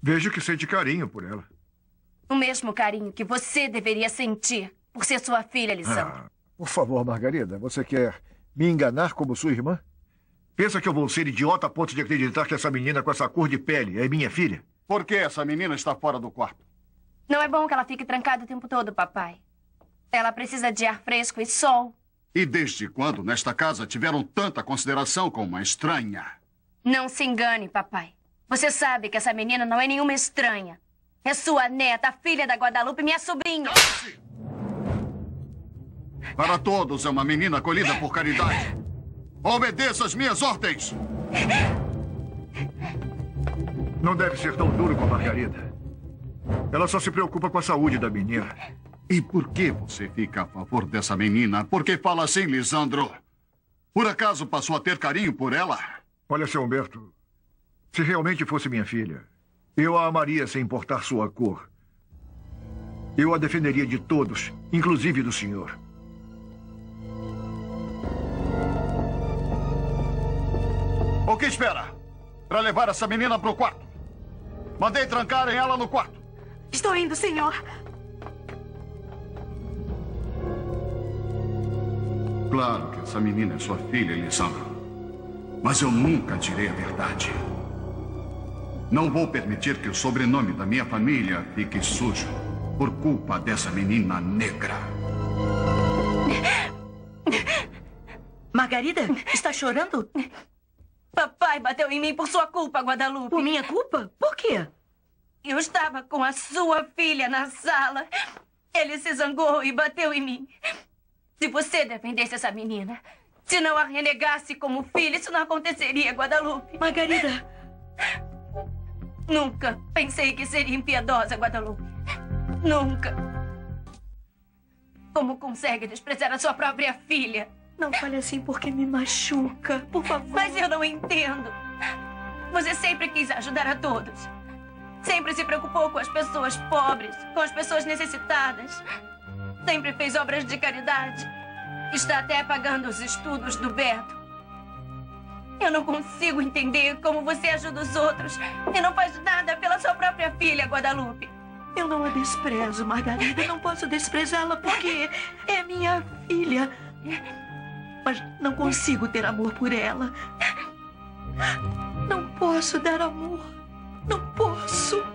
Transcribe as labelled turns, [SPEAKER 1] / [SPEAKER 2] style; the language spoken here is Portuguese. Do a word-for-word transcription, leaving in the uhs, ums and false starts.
[SPEAKER 1] Vejo que sente carinho por ela.
[SPEAKER 2] O mesmo carinho que você deveria sentir por ser sua filha, Lisandro.
[SPEAKER 3] Ah, por favor, Margarida, você quer me enganar como sua irmã?
[SPEAKER 1] Pensa que eu vou ser idiota a ponto de acreditar que essa menina com essa cor de pele é minha filha?
[SPEAKER 4] Por que essa menina está fora do quarto?
[SPEAKER 2] Não é bom que ela fique trancada o tempo todo, papai. Ela precisa de ar fresco e sol.
[SPEAKER 4] E desde quando nesta casa tiveram tanta consideração com uma estranha?
[SPEAKER 2] Não se engane, papai. Você sabe que essa menina não é nenhuma estranha. É sua neta, a filha da Guadalupe, minha sobrinha.
[SPEAKER 4] Cale-se! Para todos é uma menina acolhida por caridade. Obedeça as minhas ordens!
[SPEAKER 1] Não deve ser tão duro com a Margarida. Ela só se preocupa com a saúde da menina.
[SPEAKER 4] E por que você fica a favor dessa menina? Por que fala assim, Lisandro? Por acaso passou a ter carinho por ela?
[SPEAKER 1] Olha, seu Humberto, se realmente fosse minha filha, eu a amaria sem importar sua cor. Eu a defenderia de todos, inclusive do senhor.
[SPEAKER 4] O que espera? Para levar essa menina para o quarto. Mandei trancarem ela no quarto.
[SPEAKER 5] Estou indo, senhor.
[SPEAKER 4] Claro que essa menina é sua filha, Lisandro. Mas eu nunca direi a verdade. Não vou permitir que o sobrenome da minha família fique sujo por culpa dessa menina negra.
[SPEAKER 5] Margarida, está chorando?
[SPEAKER 2] Papai bateu em mim por sua culpa, Guadalupe.
[SPEAKER 5] Por minha culpa? Por quê?
[SPEAKER 2] Eu estava com a sua filha na sala. Ele se zangou e bateu em mim. Se você defendesse essa menina, se não a renegasse como filha, isso não aconteceria, Guadalupe.
[SPEAKER 5] Margarida.
[SPEAKER 2] Nunca pensei que seria impiedosa, Guadalupe. Nunca. Como consegue desprezar a sua própria filha?
[SPEAKER 5] Não fale assim porque me machuca. Por favor.
[SPEAKER 2] Mas eu não entendo. Você sempre quis ajudar a todos. Sempre se preocupou com as pessoas pobres, com as pessoas necessitadas. Sempre fez obras de caridade. Está até pagando os estudos do Beto. Eu não consigo entender como você ajuda os outros e não faz nada pela sua própria filha, Guadalupe.
[SPEAKER 5] Eu não a desprezo, Margarida. Não posso desprezá-la porque é minha filha. Mas não consigo ter amor por ela. Não posso dar amor. Não posso.